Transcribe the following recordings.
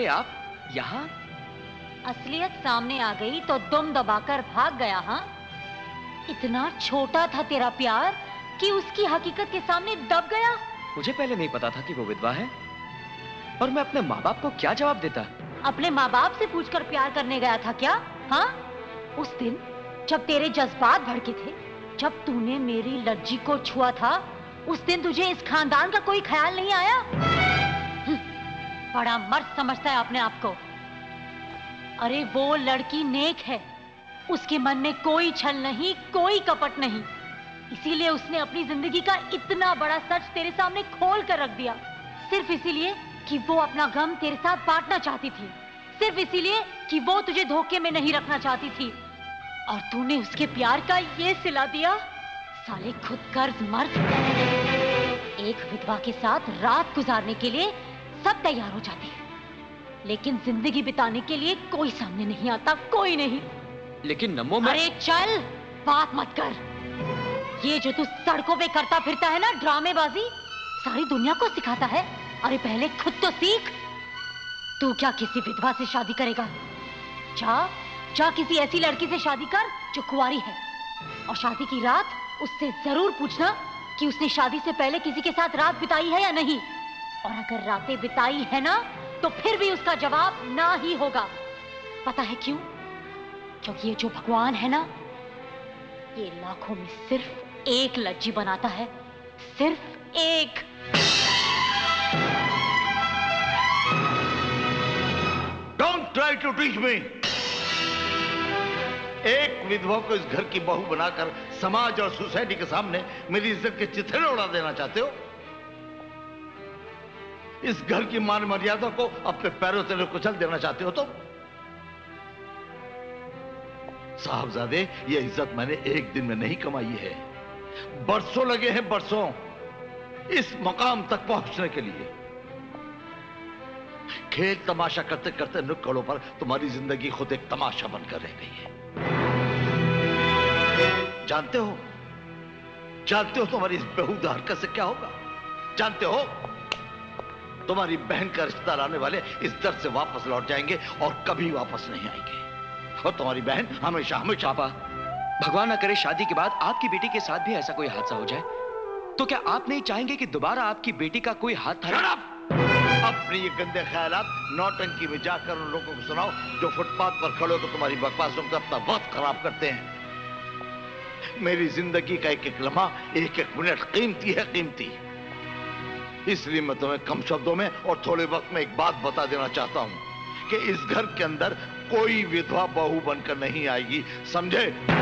आप यहाँ? असलियत सामने आ गई तो दुम दबाकर भाग गया, हाँ? इतना छोटा था तेरा प्यार कि उसकी हकीकत के सामने दब गया। मुझे पहले नहीं पता था कि वो विधवा है, और मैं अपने माँ बाप को क्या जवाब देता? अपने माँ बाप से पूछकर प्यार करने गया था क्या? हाँ? उस दिन जब तेरे जज्बात भड़के थे, जब तूने मेरी लज्जी को छुआ था, उस दिन तुझे इस खानदान का कोई ख्याल नहीं आया? बड़ा मर्द समझता है अपने आप को। अरे वो लड़की नेक है, उसके मन में कोई छल नहीं, कोई कपट नहीं, इसीलिए उसने अपनी जिंदगी का इतना बड़ा सच तेरे सामने खोल कर रख दिया, सिर्फ इसीलिए कि वो अपना गम तेरे साथ बांटना चाहती थी, सिर्फ इसीलिए कि वो तुझे धोखे में नहीं रखना चाहती थी। और तूने उसके प्यार का ये सिला दिया। साले खुद गर्ज मर्द। एक विधवा के साथ रात गुजारने के लिए सब तैयार हो जाते हैं, लेकिन जिंदगी बिताने के लिए कोई सामने नहीं आता, कोई नहीं। लेकिन नमो, मैं... अरे चल, बात मत कर। ये जो तू सड़कों पे करता फिरता है ना, ड्रामेबाजी, सारी दुनिया को सिखाता है। अरे पहले खुद तो सीख। तू क्या किसी विधवा से शादी करेगा? जा किसी ऐसी लड़की से शादी कर जो कुंवारी है, और शादी की रात उससे जरूर पूछना कि उसने शादी से पहले किसी के साथ रात बिताई है या नहीं। और अगर रातें बिताई है ना, तो फिर भी उसका जवाब ना ही होगा। पता है क्यों? क्योंकि ये जो भगवान है ना, ये लाखों में सिर्फ एक लज्जी बनाता है, सिर्फ एक। Don't try to teach me. एक विधवा को इस घर की बहू बनाकर समाज और सोसाइटी के सामने मेरी इज्जत के चिथड़े उड़ा देना चाहते हो? इस घर की मान मर्यादा को अपने पैरों तले कुचल देना चाहते हो? तो साहबजादे, ये इज्जत मैंने एक दिन में नहीं कमाई है, बरसों लगे हैं, बरसों, इस मकाम तक पहुंचने के लिए। खेल तमाशा करते करते नुक्कड़ों पर तुम्हारी जिंदगी खुद एक तमाशा बनकर रह गई है। जानते हो तुम्हारी इस बेहुदा हरकत से क्या होगा? जानते हो तुम्हारी बहन का रिश्ता लाने वाले इस दर से वापस लौट जाएंगे और कभी वापस नहीं आएंगे, और तुम्हारी बहन हमेशा हमेशा। पापा, भगवान ना करे शादी के बाद आपकी बेटी के साथ भी ऐसा कोई हादसा हो जाए, तो क्या आप नहीं चाहेंगे कि दोबारा आपकी बेटी का कोई हाथ था? अपने ये गंदे ख्यालात नौटंकी में जाकर उन लोगों को सुनाओ जो फुटपाथ पर खड़े होकर तुम्हारी बकवास सुनकर अपना वक्त खराब करते हैं। मेरी जिंदगी का एक एक लम्हा, एक एक मिनट कीमती है, कीमती। इसलिए मैं तुम्हें कम शब्दों में और थोड़े वक्त में एक बात बता देना चाहता हूं कि इस घर के अंदर कोई विधवा बहू बनकर नहीं आएगी, समझे?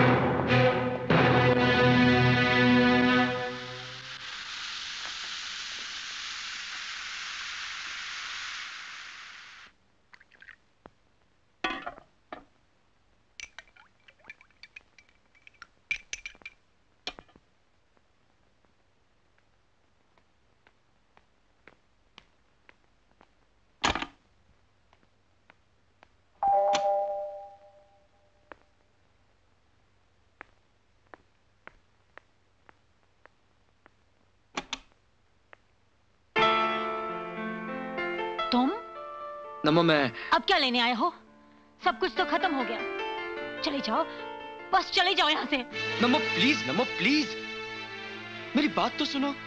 नमो, मैं... अब क्या लेने आए हो? सब कुछ तो खत्म हो गया। चले जाओ, बस चले जाओ यहाँ से। नमो प्लीज, मेरी बात तो सुनो।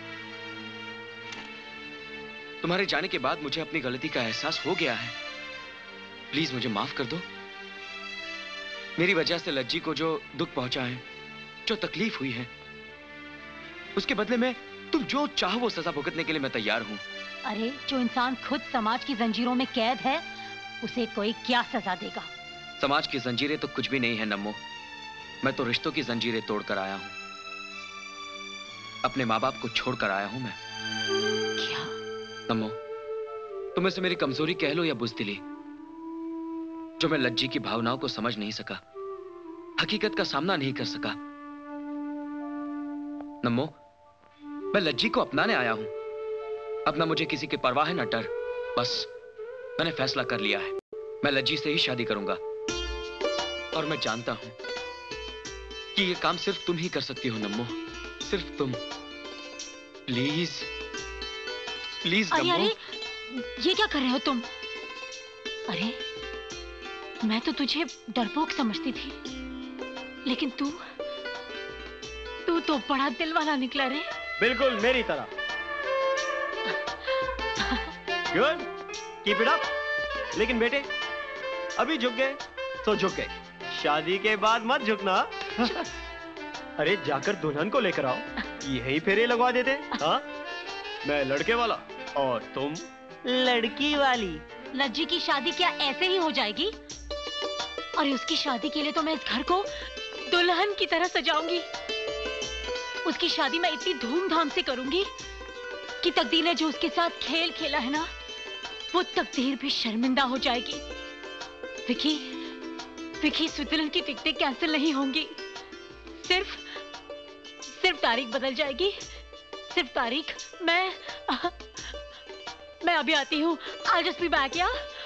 तुम्हारे जाने के बाद मुझे अपनी गलती का एहसास हो गया है। प्लीज मुझे माफ कर दो। मेरी वजह से लज्जी को जो दुख पहुंचा है, जो तकलीफ हुई है, उसके बदले में तुम जो चाहो वो सजा भुगतने के लिए मैं तैयार हूं। अरे जो इंसान खुद समाज की जंजीरों में कैद है, उसे कोई क्या सजा देगा? समाज की जंजीरें तो कुछ भी नहीं है नम्मो। मैं तो रिश्तों की जंजीरें तोड़कर आया हूं। अपने माँ बाप को छोड़कर आया हूं मैं। क्या? नम्मो, तुम इसे मेरी कमजोरी कह लो या बुज़दिली, जो मैं लज्जी की भावनाओं को समझ नहीं सका, हकीकत का सामना नहीं कर सका। नम्मो, मैं लज्जी को अपनाने आया हूं। अब ना मुझे किसी की परवाह है ना डर। बस मैंने फैसला कर लिया है, मैं लज्जी से ही शादी करूंगा। और मैं जानता हूं कि ये काम सिर्फ तुम ही कर सकती हो नम्मो, सिर्फ तुम। Please please Nammo. अरे ये क्या कर रहे हो तुम? अरे मैं तो तुझे डरपोक समझती थी, लेकिन तू तो बड़ा दिल वाला निकला रे। बिल्कुल मेरी तरह। Good, keep it up. लेकिन बेटे अभी झुक गए तो झुक गए, शादी के बाद मत झुकना। अरे जाकर दुल्हन को लेकर आओ, यही फेरे लगवा देते। हाँ, मैं लड़के वाला और तुम लड़की वाली। लज्जी की शादी क्या ऐसे ही हो जाएगी? और उसकी शादी के लिए तो मैं इस घर को दुल्हन की तरह सजाऊंगी। उसकी शादी मैं इतनी धूमधाम से करूंगी कि तकदीर ने जो उसके साथ खेल खेला है ना, वो तकदीर भी शर्मिंदा हो जाएगी। विकी स्विट्जरलैंड की टिकटें कैंसिल नहीं होंगी, सिर्फ तारीख बदल जाएगी। सिर्फ तारीख। मैं अभी आती हूँ। I'll just be back, yeah?